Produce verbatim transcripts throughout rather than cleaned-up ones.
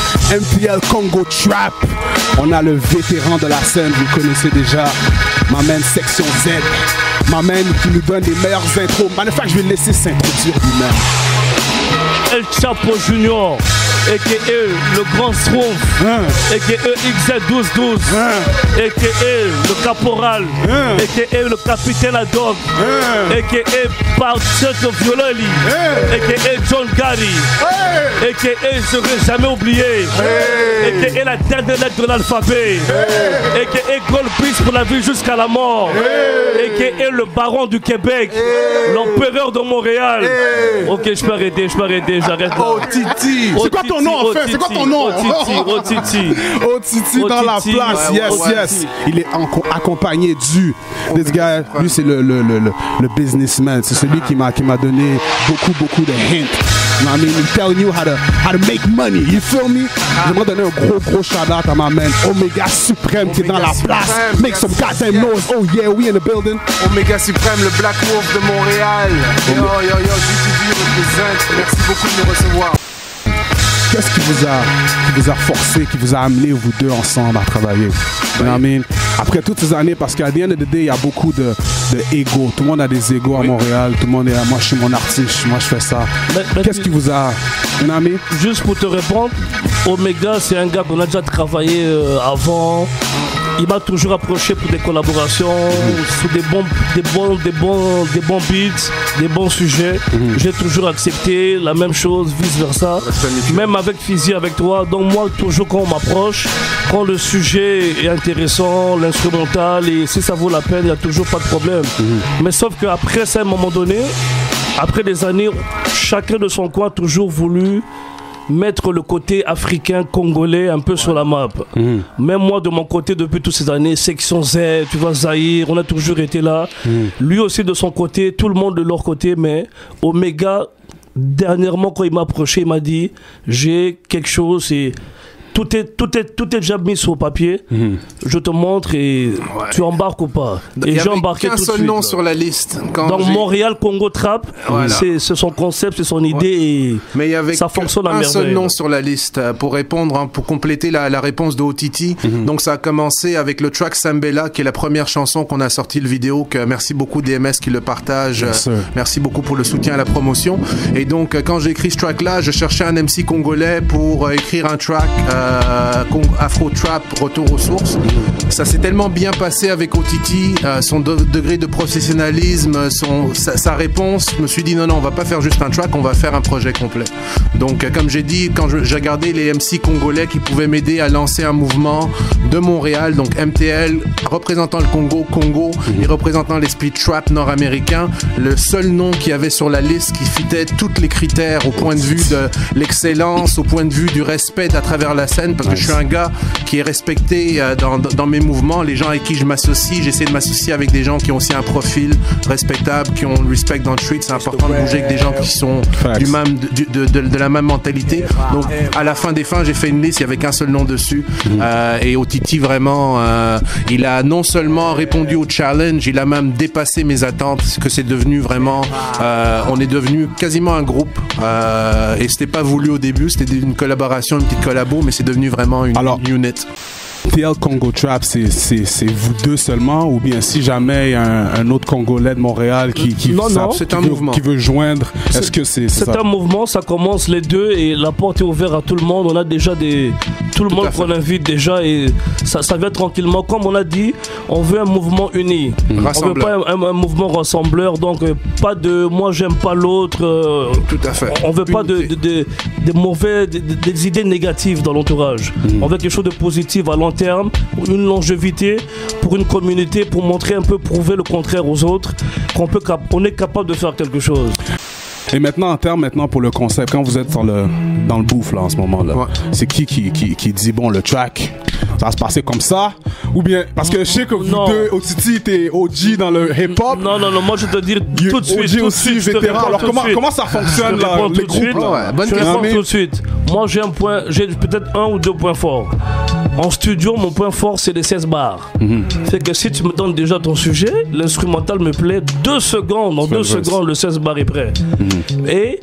M T L Congo Trap. On a le vétéran de la scène, vous le connaissez déjà. Ma man Section Z. Ma man qui nous donne les meilleures intros. Matter of fact, je vais le laisser s'introduire lui-même. El Chapo Junior, a k a le Grand Schtroumpf, hein? a k a X Z douze douze, hein? a k a le Caporal, hein? a k a le Capitaine Adog, hein? a k a Barchette Viololi, hein? a k a John Gary, hey! a k a Je serai jamais oublié, hey! a k a la dernière lettre de l'alphabet, hey! a k a Gold Beast pour la vie jusqu'à la mort, hey! a k a le Baron du Québec, hey! L'Empereur de Montréal. Hey! Ok, je peux arrêter, je peux arrêter. J'arrête. Oh Titi, c'est quoi ton nom en fait? C'est quoi ton nom? Oh Titi, oh Titi, oh Titi dans la place. Yes, yes. Il est accompagné du. This guy, lui c'est le, le, le, le businessman. C'est celui qui m'a qui m'a donné beaucoup beaucoup de hints. You know what I mean? He's telling you how to how to make money. You feel me? J'aimerais donner un gros gros shout out à ma man Omega Supreme qui est dans la place. Make some goddamn noise. Oh yeah, we in the building. Omega Supreme, le Black Wolf de Montréal. Yo yo yo, G T V représente. Merci beaucoup de nous recevoir. Qu'est-ce qui vous a qui vous a forcé, qui vous a amené vous deux ensemble à travailler? You know what I mean? Après toutes ces années, parce qu'à the end of the day, il y a beaucoup de, de ego. Tout le monde a des égos à Montréal. Tout le monde est là, moi je suis mon artiste, moi je fais ça. Qu'est-ce qui vous a... You know what I mean? Juste pour te répondre, Omega c'est un gars qu'on a déjà travaillé euh, avant. Il m'a toujours approché pour des collaborations, mmh. sur des bons, des, bons, des, bons, des bons beats, des bons sujets. Mmh. J'ai toujours accepté la même chose, vice versa. Même avec Fizi, avec toi. Donc moi, toujours quand on m'approche, quand le sujet est intéressant, l'instrumental, et si ça vaut la peine, il n'y a toujours pas de problème. Mmh. Mais sauf qu'après ça, à un moment donné, après des années, chacun de son coin a toujours voulu mettre le côté africain, congolais un peu ouais. sur la map. Mmh. Même moi, de mon côté, depuis toutes ces années, Section Z, tu vois, Zahir, on a toujours été là. Mmh. Lui aussi de son côté, tout le monde de leur côté, mais Omega, dernièrement, quand il m'a approché, il m'a dit, j'ai quelque chose et... Tout est, tout, est, tout est déjà mis sur papier. Mmh. Je te montre et ouais. tu embarques ou pas. Et j'ai embarqué tout de suite. Il y a qu'un seul nom sur la liste. Quand Donc Montréal Congo Trap, voilà. c'est son concept, c'est son idée ouais. et mais il y avait ça fonctionne à merveille. Un seul nom sur la liste pour répondre, hein, pour compléter la, la réponse de O T T. Mmh. Donc ça a commencé avec le track Sambela, qui est la première chanson qu'on a sorti le vidéo. Que merci beaucoup D M S qui le partage. Yes, merci beaucoup pour le soutien à la promotion. Et donc quand j'ai écrit ce track-là, je cherchais un M C congolais pour euh, écrire un track. Euh, Euh, Afro Trap, retour aux sources. Ça s'est tellement bien passé avec O T T, euh, son de degré de professionnalisme, son, sa, sa réponse. Je me suis dit non, non, on va pas faire juste un track, on va faire un projet complet. Donc, euh, comme j'ai dit, quand j'ai regardé les M C congolais qui pouvaient m'aider à lancer un mouvement de Montréal, donc M T L, représentant le Congo, Congo, et représentant l'esprit trap nord-américain, le seul nom qu'il y avait sur la liste qui fitait tous les critères au point de vue de l'excellence, au point de vue du respect à travers la scène, parce que je suis un gars qui est respecté euh, dans, dans mes mouvements, les gens avec qui je m'associe, j'essaie de m'associer avec des gens qui ont aussi un profil respectable, qui ont le respect dans le street. C'est important de bouger avec des gens qui sont du même, de, de, de, de la même mentalité. Donc à la fin des fins, j'ai fait une liste, il n'y avait qu'un seul nom dessus. Euh, et O T T vraiment, euh, il a non seulement répondu au challenge, il a même dépassé mes attentes, parce que c'est devenu vraiment, euh, on est devenu quasiment un groupe. Euh, et c'était pas voulu au début, c'était une collaboration, une petite collabo, mais c'est devenu vraiment une Alors, unit. T L Congo Trap, c'est vous deux seulement, ou bien si jamais il y a un, un autre Congolais de Montréal qui, qui, non, ça, non, qui, un veut, mouvement. qui veut joindre, est-ce que c'est C'est un mouvement, ça commence les deux et la porte est ouverte à tout le monde. On a déjà des... Tout le tout monde qu'on invite déjà et ça, ça vient tranquillement. Comme on a dit, on veut un mouvement uni. Mmh. On veut pas un, un, un mouvement rassembleur, donc euh, pas de moi j'aime pas l'autre. Euh, tout à fait. On veut Unité. pas de, de, de, de mauvais, de, de, des idées négatives dans l'entourage. Mmh. On veut quelque chose de positif à long terme, une longévité pour une communauté, pour montrer un peu, prouver le contraire aux autres, qu'on peut, on est capable de faire quelque chose. Et maintenant, en termes maintenant pour le concept, quand vous êtes dans le, dans le bouffe là en ce moment-là, ouais. c'est qui qui, qui qui dit bon le track, ça va se passer comme ça? Ou bien, parce que je sais que vous non. deux, O T T, t'es O G dans le hip-hop. Non, non, non, moi je te dis tout de suite. O G aussi, vétéran. Alors comment, comment ça fonctionne là, les groupes là? Ouais, bonne question. Tout de suite. Moi j'ai un point, j'ai peut-être un ou deux points forts. En studio, mon point fort, c'est les seize bars. Mm-hmm. C'est que si tu me donnes déjà ton sujet, l'instrumental me plaît, deux secondes, en deux secondes, le seize bars est prêt. Mm-hmm. Et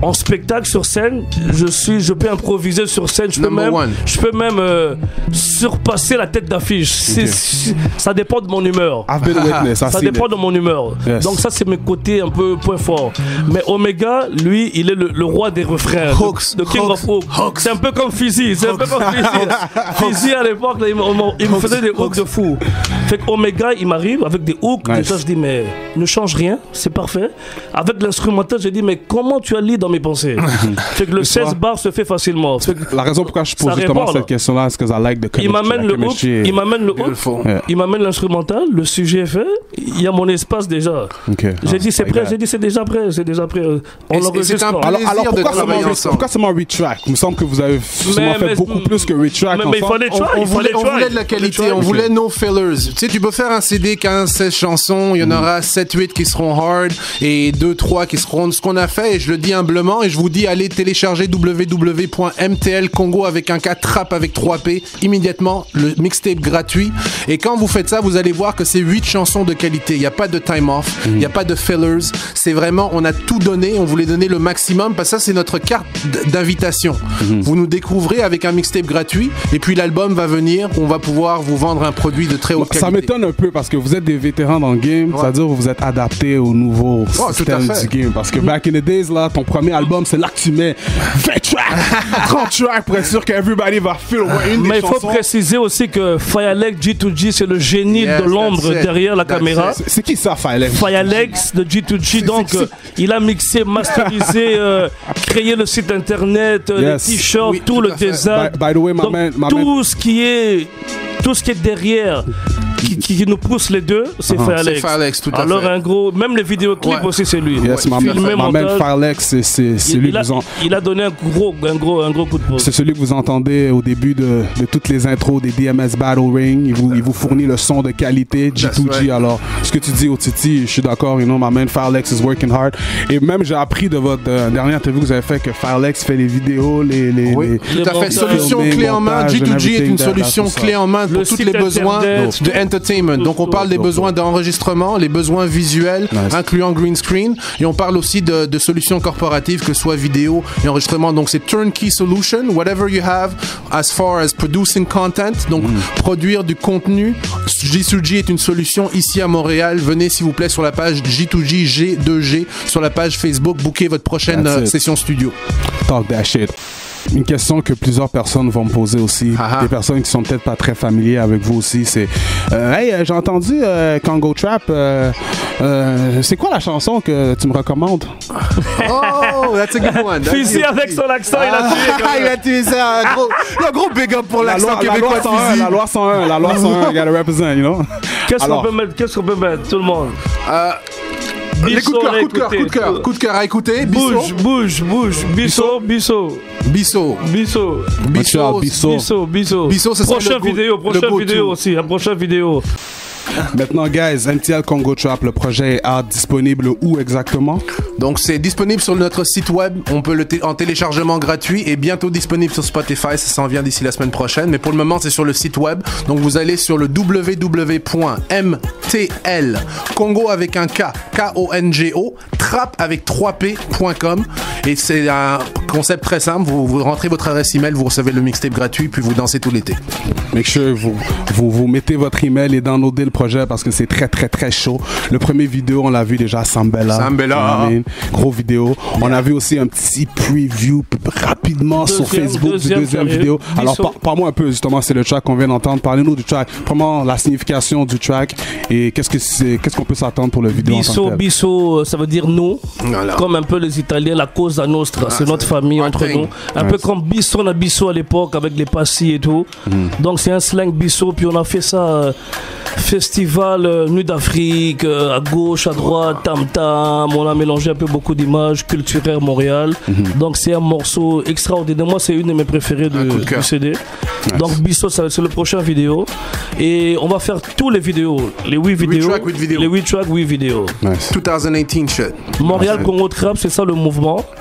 en spectacle sur scène, je suis, je peux improviser sur scène, je peux Number même, one. je peux même euh, surpasser la tête d'affiche. Okay. Ça dépend de mon humeur. I've been witness, Ça dépend de mon humeur. Yes. Donc ça, c'est mes côtés un peu point fort. Mais Omega, lui, il est le, le roi des refrains. Hooks. De, de King Hooks. of Hooks. Hooks. C'est un peu comme Fizzy. C'est un peu comme Fizzy. Fizzy, à l'époque, là, il, me- il me faisait des hooks de fou. Fait qu'Omega, il m'arrive avec des hooks. Nice. Déjà, je dis, mais ne change rien, c'est parfait. Avec l'instrumental, j'ai dit, mais comment tu as lu dans mes pensées? Fait que le seize bars se fait facilement. Fait que La raison pourquoi je pose Ça justement répond, cette là. question-là, c'est que I like the il chemistry, m'amène la le hook, chemistry. il m'amène le hook, Beautiful. Yeah. il m'amène l'instrumental, le sujet est fait, il y a mon espace déjà. Ok. J'ai Ah, dit c'est like prêt, that. j'ai dit c'est déjà prêt, c'est déjà prêt. On Et c'est- et l'enregistre. c'est un pas. plaisir Alors, alors de pourquoi, travailler seulement, ensemble. pourquoi seulement retrack? Il me semble que vous avez sûrement fait mais- beaucoup plus que retrack mais- mais il ensemble. fallait On, try, on il voulait, fallait on try. voulait de la qualité, Fallait on try. voulait no fillers. Tu sais, tu peux faire un C D quinze seize chansons, il y en aura sept huit qui seront hard et deux trois qui seront ce qu'on a fait. Et je le dis humblement, et je vous dis, allez télécharger w w w point m t l congo avec un K trap avec trois P immédiatement, le mixtape gratuit. Et quand vous faites ça, vous allez voir que c'est huit chansons de qualité. Il n'y a pas de time off, il n'y a pas de fillers. C'est vraiment, on a tout donné, on voulait donner le maximum parce que ça, c'est notre carte d- d'invitation. Vous nous découvrez avec un mixtape gratuit et puis l'album va venir, on va pouvoir vous vendre un produit de très haute Ça qualité. m'étonne un peu parce que vous êtes des vétérans dans le game, c'est-à-dire que vous êtes adaptés au nouveau tout à système fait. du game. Parce que back in the days, là, ton premier album, c'est là que tu mets vingt tracks, trente tracks pour être sûr qu'everybody va feel au moins une des Mais il faut chansons. préciser aussi que Firelex G deux G, c'est le génie Yes, de l'ombre that's it. derrière la That's caméra. it. C'est- C'est qui ça, Firelex? Firelex de G deux G, C'est- donc c'est- euh, il a mixé, masterisé, euh, créé le site internet, euh, Yes. les t-shirts, Oui, tout, tout le à fait. design. By- by the way, my Donc, man- my tout ce qui est tout ce qui est derrière, qui, qui nous pousse les deux, c'est Uh-huh. Firelex. C'est Firelex, tout à Alors fait. un gros, même les vidéoclips Ouais. aussi, c'est lui. Yes, Ouais. my man, Filmé, my man montage. Firelex, c'est- c'est c'est Il, lui il que a, vous en... il a donné un gros, un gros, un gros coup de pouce. C'est celui que vous entendez au début de, de toutes les intros des D M S Battle Ring. Il vous, il vous fournit le son de qualité, G deux G. That's right. Alors, ce que tu dis au Titi, je suis d'accord, you know, my man Firelex is working hard. Et même, j'ai appris de votre euh, dernière interview que vous avez fait que Firelex fait les vidéos, les... les, Oui, les- tout à fait. montages. Solution Filming, clé en main. montage G deux G and est une everything, that- solution that's clé en main pour Le tous site les besoins internet, de entertainment. Donc on parle des dope, besoins d'enregistrement, les besoins visuels, Nice. incluant green screen, et on parle aussi de, de solutions corporatives, que ce soit vidéo et enregistrement. Donc c'est turnkey solution, whatever you have as far as producing content. Donc produire du contenu. G deux G est une solution ici à Montréal. Venez s'il vous plaît sur la page G deux G G deux G sur la page Facebook. Bookez votre prochaine That's euh, it. session studio. Talk that shit. Une question que plusieurs personnes vont me poser aussi, Ah ah. des personnes qui sont peut-être pas très familiers avec vous aussi, c'est euh, hey, euh, j'ai entendu euh, Congo Trap, euh, euh, c'est quoi la chanson que tu me recommandes? Oh, that's a good one. That's Fizzy a- avec son accent, il a tué. quand Ah, il même. a tué ça. Un gros, un gros big up pour La l'accent loi, la, québécois loi de cent un, Fizzy. la loi cent un, la loi cent un, gotta represent, you know? Qu'est-ce qu'on Alors. peut mettre? Qu'est-ce qu'on peut mettre? Tout le monde. Euh, les coups de cœur, Bissot, coup de cœur, coup de cœur, coup de cœur à écouter. Bouge, Bissot, bouge, bouge. Bissot, Bissot, Bissot, Bissot. Montreal, Bissot. Bissot. Bissot, Bissot. Bissot, ce sera Prochaine le go- vidéo, le prochaine go-to. vidéo aussi, un prochain vidéo. Maintenant, guys, M T L Congo Trap, le projet est out, disponible où exactement? Donc c'est disponible sur notre site web, on peut le té- en téléchargement gratuit et bientôt disponible sur Spotify, ça s'en vient d'ici la semaine prochaine, mais pour le moment c'est sur le site web. Donc vous allez sur le w w w point m t l Congo avec un K, K O N G O, trap avec trois P point com et c'est un concept très simple, vous, vous rentrez votre adresse email, vous recevez le mixtape gratuit puis vous dansez tout l'été. Make sure vous, vous, vous mettez votre email et downloadez le projet parce que c'est très très très chaud. Le premier vidéo, on l'a vu déjà, Sambella. Sambella. You know what I mean? Gros vidéo. On a vu aussi un petit preview p- rapidement sur Deuxième- Facebook deuxième du deuxième sérieux. vidéo. Alors Bissot. par- parle-moi un peu justement, c'est le track qu'on vient d'entendre. Parlez-nous du track. Vraiment la signification du track et qu'est-ce que c'est, qu'est-ce qu'on peut s'attendre pour le vidéo en tant Bissot, que tel. Bissot, euh, ça veut dire nous. Voilà. Comme un peu les Italiens, la Cosa Nostra, c'est notre famille un entre thing. nous. Un Ouais. peu comme Bisson à Bissot à l'époque avec les passis et tout. Donc c'est un slang Bissot. Puis on a fait ça, euh, festival euh, Nuit d'Afrique, euh, à gauche, à droite, tam tam. On a mélangé un peu beaucoup d'images culturelles Montréal. Donc c'est un morceau extraordinaire. Moi, c'est une de mes préférées de, Un coup de cœur. du C D. Donc Bissot, ça va être- c'est le prochain vidéo. Et on va faire tous les vidéos, les huit vidéos. tracks, huit vidéos. Les huit tracks, huit vidéos. Nice. deux mille dix-huit shit. Montréal Congo Trap, c'est ça le mouvement.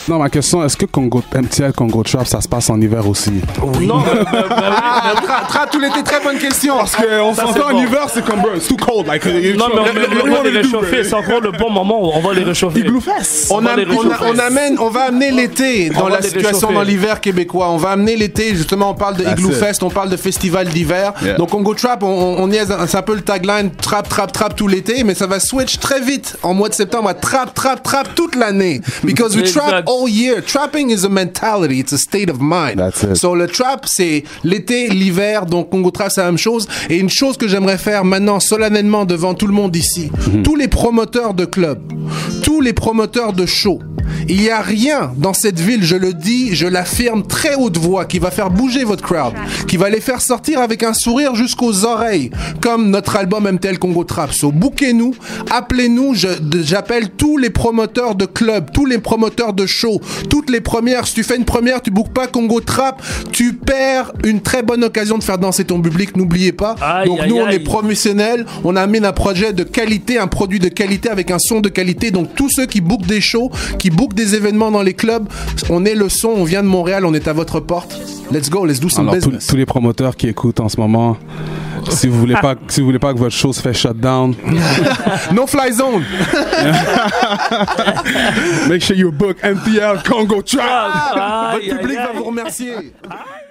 Non, ma question, est-ce que Congo, M T L, Congo Trap, ça se passe en hiver aussi? Oui. Non, mais, mais, mais, ah, tra, tra, tout l'été, très bonne question. Parce qu'on s'entend en hiver, c'est comme, bro, it's too cold. Like, non, mais on, on va les réchauffer. C'est encore le bon moment, on va les réchauffer. Igloo Fest. On, on, a, on, a, on amène, on va amener l'été dans la situation dans l'hiver québécois. On va amener l'été, justement, on parle de Igloo Fest, on parle de festival d'hiver. Yeah. Donc Congo Trap, on, on y est, c'est un peu le tagline, trap, trap, trap tout l'été, mais ça va switch très vite en mois de septembre à trap, trap, trap toute l'année. Because we trap all year. Trapping is a mentality, it's a state of mind. So le trap, c'est l'été, l'hiver, donc Congo Trap, c'est la même chose. Et une chose que j'aimerais faire maintenant, solennellement, devant tout le monde ici, mm-hmm. tous les promoteurs de clubs, tous les promoteurs de shows, il n'y a rien dans cette ville, je le dis, je l'affirme très haute voix, qui va faire bouger votre crowd, qui va les faire sortir avec un sourire jusqu'aux oreilles, comme notre album M T L Congo Trap. So, bouquez-nous, appelez-nous, je, j'appelle tous les promoteurs de clubs, tous les promoteurs de shows, toutes les premières. Si tu fais une première, tu bookes pas Congo Trap, tu perds une très bonne occasion de faire danser ton public, n'oubliez pas. Aïe, donc aïe, nous, on aïe. est promotionnels, on amène un projet de qualité, un produit de qualité avec un son de qualité. Donc tous ceux qui bookent des shows, qui bookent des événements dans les clubs, on est le son, on vient de Montréal, on est à votre porte. Let's go, let's do some Alors, business. Tous, tous les promoteurs qui écoutent en ce moment, si vous voulez pas, si vous voulez pas que votre show se fait shut down, no fly zone. Make sure you book M T L Congo Trap. Ah, votre public va vous remercier.